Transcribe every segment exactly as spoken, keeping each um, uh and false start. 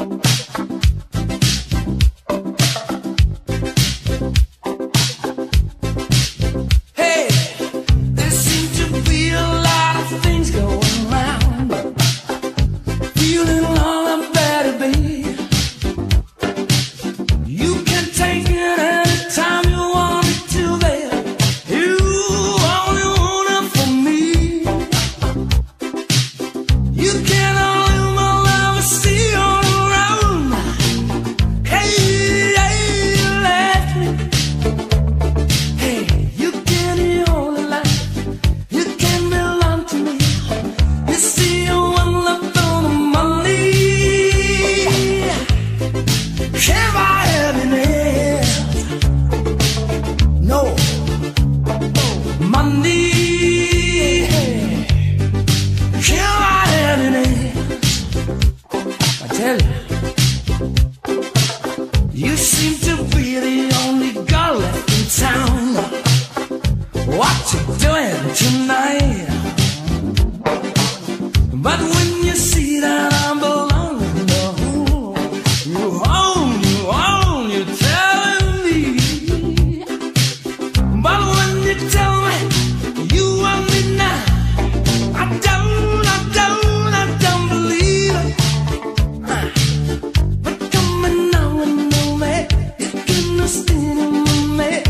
You seem to be the only girl left in town. What you doing tonight? But when you see that I'm belonging to who you own, you own, you're telling me. But when you tell me you want me now, I don't, I don't, I don't believe it. But coming now and know me, you can understand me.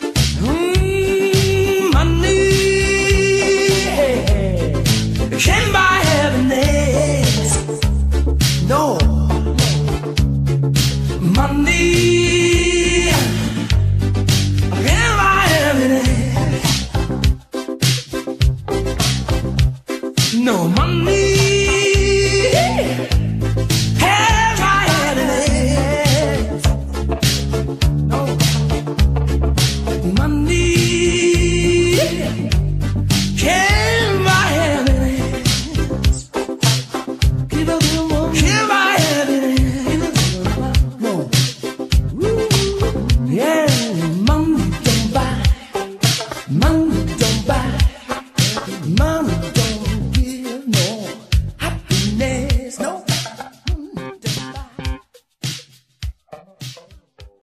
Mmm, money can buy happiness. No, money can buy happiness. No money